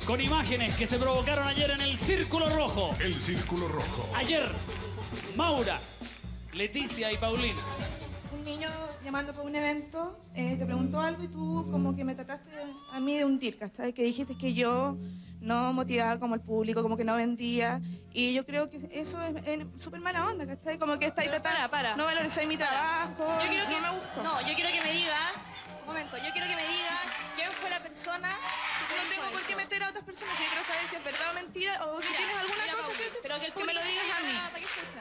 con imágenes que se provocaron ayer en el Círculo Rojo. El Círculo Rojo. Ayer, Maura, Leticia y Paulina. Un niño llamando para un evento, te preguntó algo y tú como que me trataste a mí de hundir, ¿cachai? Que dijiste que yo no motivaba como el público, como que no vendía. Y yo creo que eso es súper mala onda, ¿cachai? Como que estáis tratando, para. no valorizáis mi trabajo, Yo quiero que, no me gustó. No, yo quiero que me diga, un momento, yo quiero que me diga quién fue la persona que No tengo por qué meter a otras personas, si yo quiero saber si es verdad o mentira, o si tienes alguna cosa Pauli, que decir, pero que el que me lo público digas a mí. para que escuchen.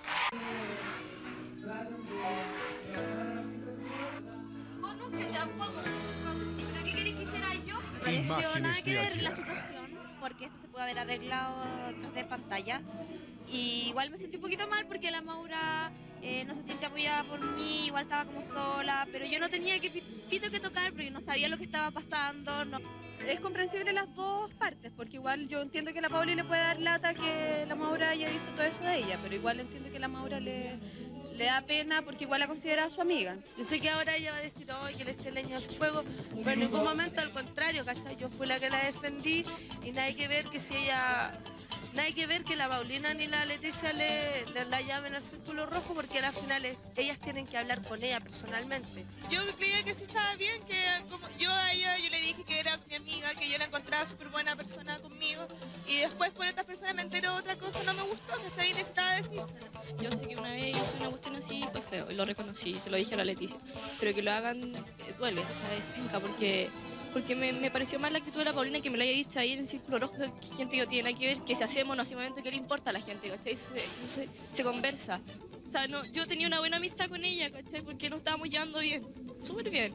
O no, que tampoco. ¿Pero qué querés que hiciera yo? Me pareció Imágenes nada que de ver la ayer. situación, porque eso se puede haber arreglado tras de pantalla. Y igual me sentí un poquito mal porque la Maura no se siente apoyada por mí, igual estaba como sola, pero yo no tenía que pito que tocar porque no sabía lo que estaba pasando. No. Es comprensible las dos partes, porque igual yo entiendo que la Pauli le puede dar lata que la Maura haya dicho todo eso de ella, pero igual entiendo que la Maura le da pena porque igual la considera su amiga. Yo sé que ahora ella va a decir, hoy que le eché leña al fuego, pero en ningún momento, al contrario, ¿cachai? Yo fui la que la defendí y nada que ver que si ella... Nada que ver que la Paulina ni la Leticia la llamen al Círculo Rojo, porque al final ellas tienen que hablar con ella personalmente. Yo creía que sí estaba bien, que como yo a ella yo le dije que era mi amiga, que yo la encontraba súper buena persona conmigo, y después por otras personas me enteró otra cosa, no me gustó, que está ahí necesitaba decírselo. Yo sé que una vez hice una cuestión así y fue feo, y lo reconocí, se lo dije a la Leticia. Pero que lo hagan duele, ¿sabes? Penca, porque me pareció mal la actitud de la Paulina que me lo haya dicho ahí en el Círculo Rojo, que gente que no tiene nada que ver, que si hacemos o no hacemos evento, que le importa a la gente, ¿cachai? Eso se conversa. O sea, no, yo tenía una buena amistad con ella, ¿cachai? Porque nos estábamos llevando bien, súper bien.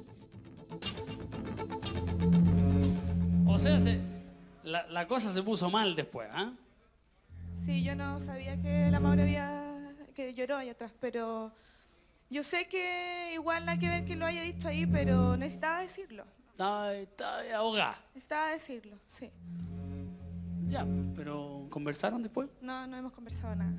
O sea, la cosa se puso mal después, ¿ah? Sí, yo no sabía que la Maura que lloró allá atrás, pero yo sé que igual nada que ver que lo haya dicho ahí, pero necesitaba decirlo. Está ahogada. Necesitaba decirlo, sí. Ya, pero ¿conversaron después? No hemos conversado nada.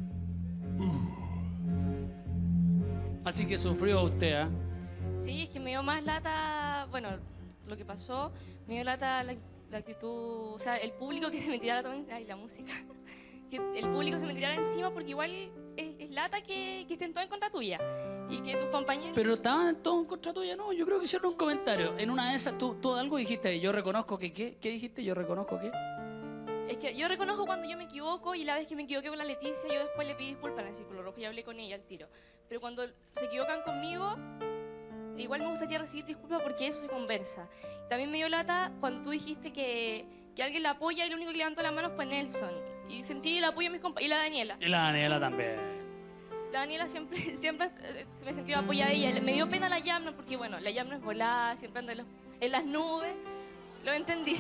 Así que sufrió usted, ¿ah? Sí, es que me dio más lata, bueno, lo que pasó, me dio lata la actitud, o sea, el público que se me tirara también, ay, la música, que el público se me tirara encima porque igual es lata que estén todos en contra tuya y que tus compañeros... Pero estaban todos en contra tuya, no, yo creo que hicieron un comentario. En una de esas, tú algo dijiste, yo reconozco que, ¿qué dijiste? Yo reconozco que... Es que yo reconozco cuando yo me equivoco y la vez que me equivoqué con la Leticia, yo después le pedí disculpas en el Círculo Rojo y hablé con ella al tiro. Pero cuando se equivocan conmigo, igual me gustaría recibir disculpas porque eso se conversa. También me dio lata cuando tú dijiste que alguien la apoya y el único que levantó la mano fue Nelson. Y sentí el apoyo de mis compañeros. Y la Daniela. Y la Daniela también. La Daniela siempre se me sentía apoyada de ella. Me dio pena la Yamna porque, bueno, la Yamna es volada, siempre anda en las nubes. Lo entendí.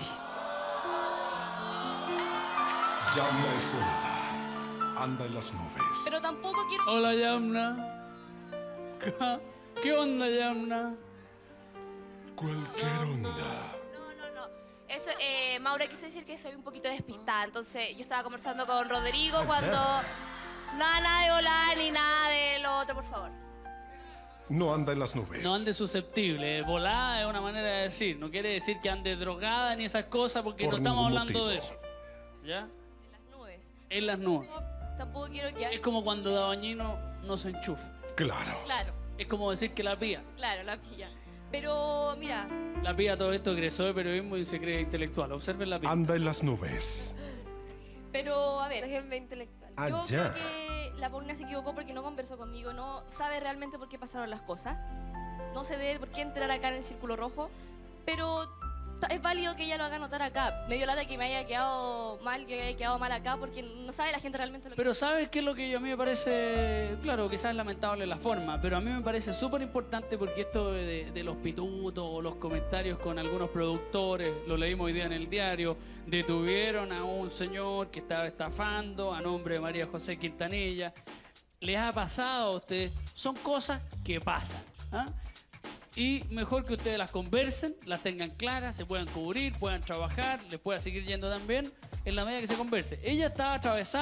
Yamna es volada. Anda en las nubes. Pero tampoco quiero... Hola, Yamna. ¿Qué onda, Yamna? Cualquier onda. No. Eso, Maura, quise decir que soy un poquito despistada. Entonces, yo estaba conversando con Rodrigo cuando... Nada de volar ni nada de lo otro, por favor. No anda en las nubes. No ande susceptible. Volada es una manera de decir. No quiere decir que ande drogada ni esas cosas porque Por no estamos ningún hablando de motivo. eso. ¿Ya? En las nubes. En las nubes. Tampoco quiero que... Es como cuando Dabañino no se enchufa. Claro. Claro, Es como decir que la pía. la pilla. Pero, mira, La pía todo esto egresó de periodismo y se cree intelectual. Observen la pía. Anda en las nubes. pero, a ver... Déjenme intelectual. Yo Allá. creo que la Paulina se equivocó porque no conversó conmigo, no sabe realmente por qué pasaron las cosas. No se debe por qué entrar acá en el Círculo Rojo, pero es válido que ella lo haga notar acá. Me dio lata que me haya quedado mal, que haya quedado mal acá, porque no sabe la gente realmente lo que... Pero ¿sabes qué es lo que a mí me parece? Claro, quizás es lamentable la forma, pero a mí me parece súper importante porque esto de los pitutos o los comentarios con algunos productores, lo leímos hoy día en el diario, detuvieron a un señor que estaba estafando a nombre de María José Quintanilla. ¿Les ha pasado a ustedes? Son cosas que pasan, ¿ah? Y mejor que ustedes las conversen, las tengan claras, se puedan cubrir, puedan trabajar, les pueda seguir yendo tan bien en la medida que se converse. Ella estaba atravesada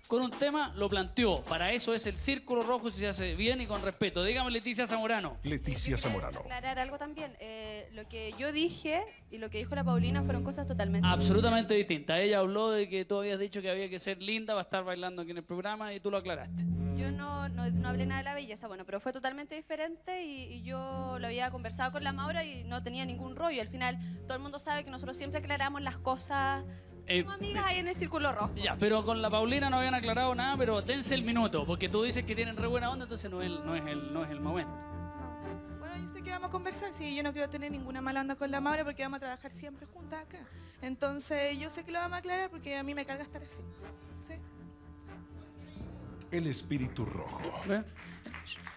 con un tema, lo planteó. Para eso es el círculo rojo, si se hace bien y con respeto. Dígame, Leticia Zamorano. Leticia Zamorano. Aclarar algo también. Lo que yo dije y lo que dijo la Paulina fueron cosas totalmente Absolutamente distinta. Ella habló de que tú habías dicho que había que ser linda para estar bailando aquí en el programa y tú lo aclaraste. Yo no hablé nada de la belleza, bueno, pero fue totalmente diferente y yo lo había conversado con la Maura y no tenía ningún rollo. Al final, todo el mundo sabe que nosotros siempre aclaramos las cosas como amigas ahí en el círculo rojo. Ya, pero con la Paulina no habían aclarado nada, pero dense el minuto, porque tú dices que tienen re buena onda, entonces no es el momento. No. Bueno, yo sé que vamos a conversar, sí, yo no quiero tener ninguna mala onda con la Maura porque vamos a trabajar siempre juntas acá. Entonces, yo sé que lo vamos a aclarar porque a mí me carga estar así. ¿Sí? El espíritu rojo. ¿Ve?